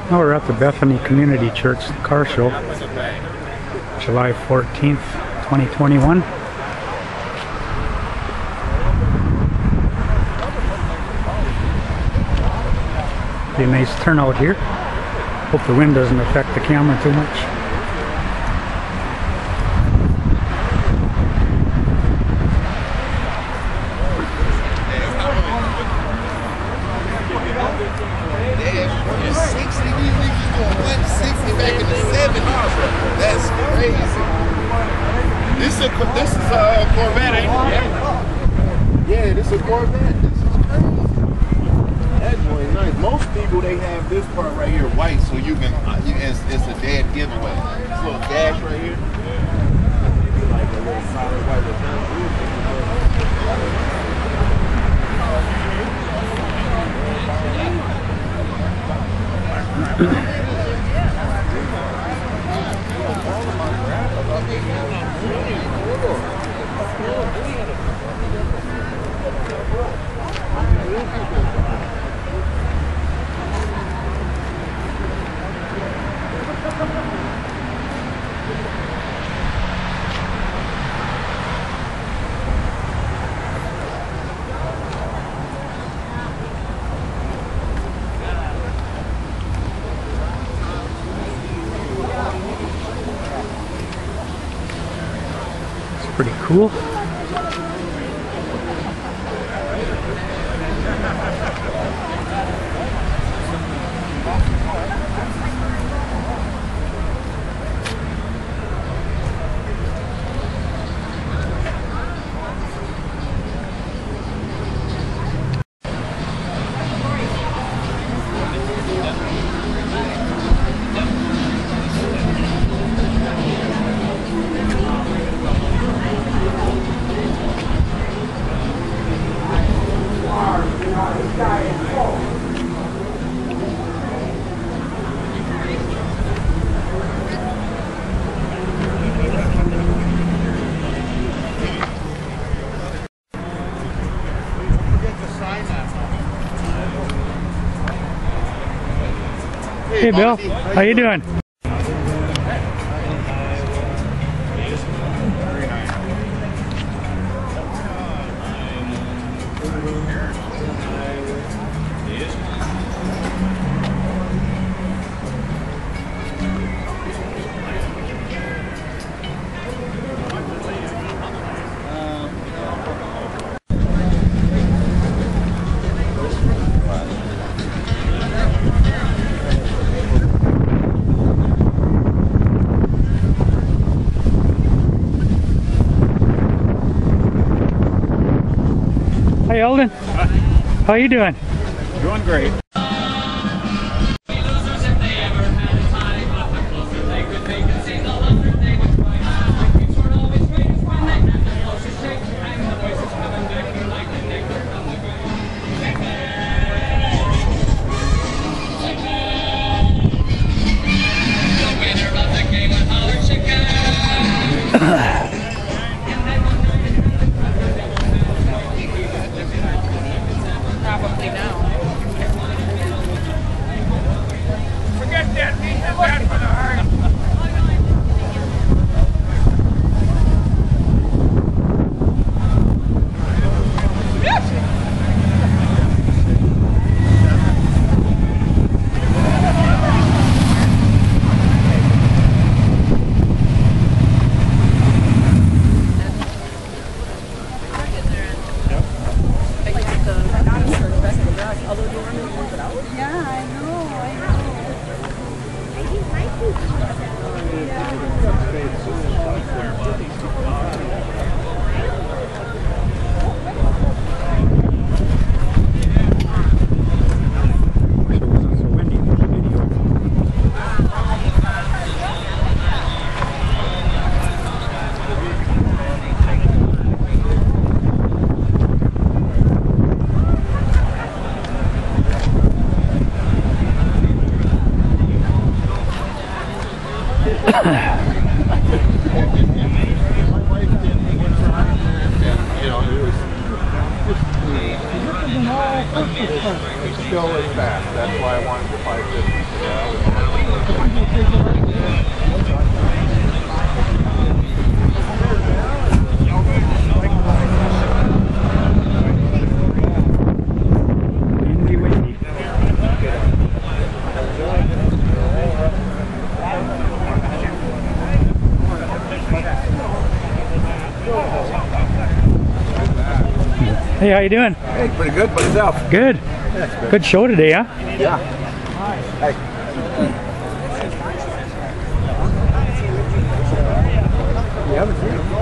Now we're at the Bethany Community Church car show, July 14th, 2021. Be a nice turnout here. Hope the wind doesn't affect the camera too much. This is a Corvette, ain't it? Yeah, this is a Corvette. This is crazy. That joint is nice. Most people, they have this part right here white, so you can, it's a dead giveaway. This little dash right here. Like a little solid white Pretty cool. Hey Bill, how you doing? Hey Eldon, how you doing? Doing great. Probably now. Forget that. These are bad for the heart. Windy, windy. Hey, how you doing? Hey, pretty good. By yourself? Good. Good show today, huh? Yeah. Hey. You haven't seen it?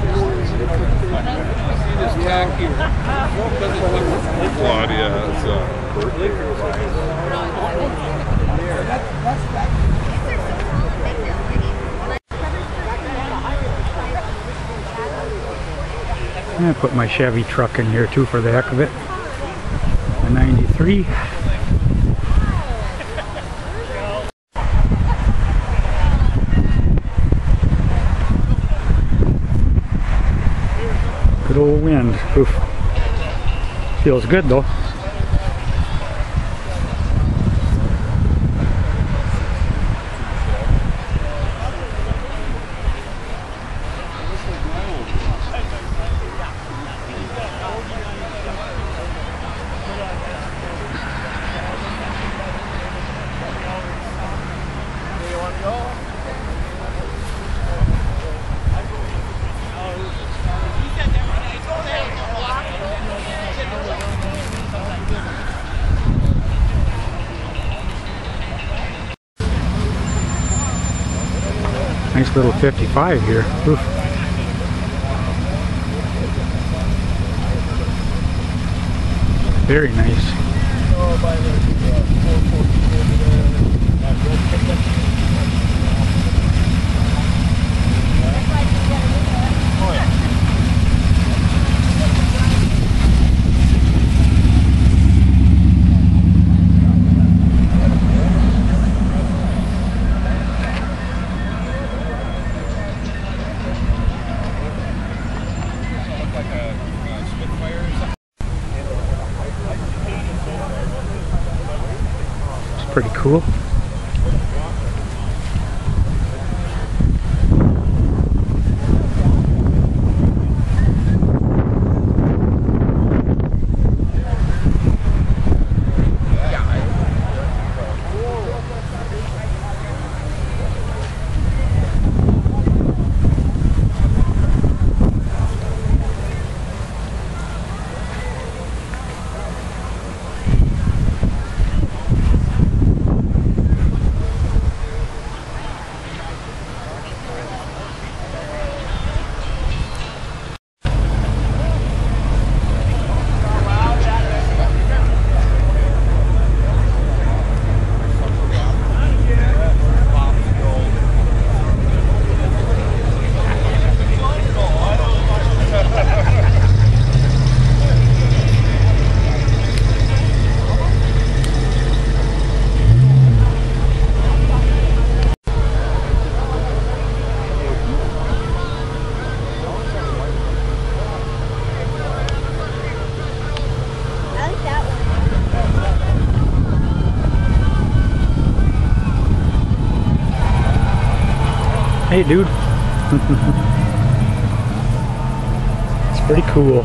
Claudia, it's I'm gonna put my Chevy truck in here too for the heck of it. A 93. Good old wind. Oof. Feels good though. Nice little 55 here. Oof. Very nice. Pretty cool. Hey dude. It's pretty cool.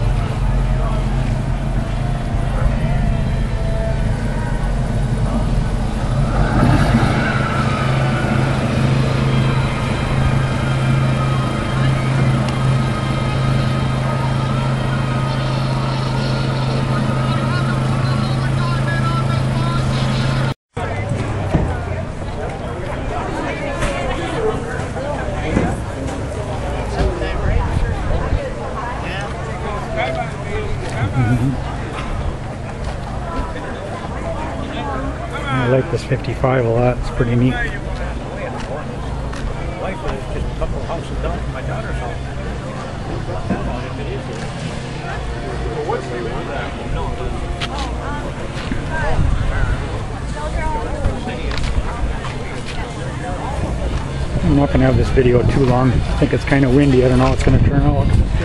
I like this 55 a lot. It's pretty neat. Wife is just a couple houses down from my daughter's house. I'm not going to have this video too long. I think it's kind of windy. I don't know how it's going to turn out.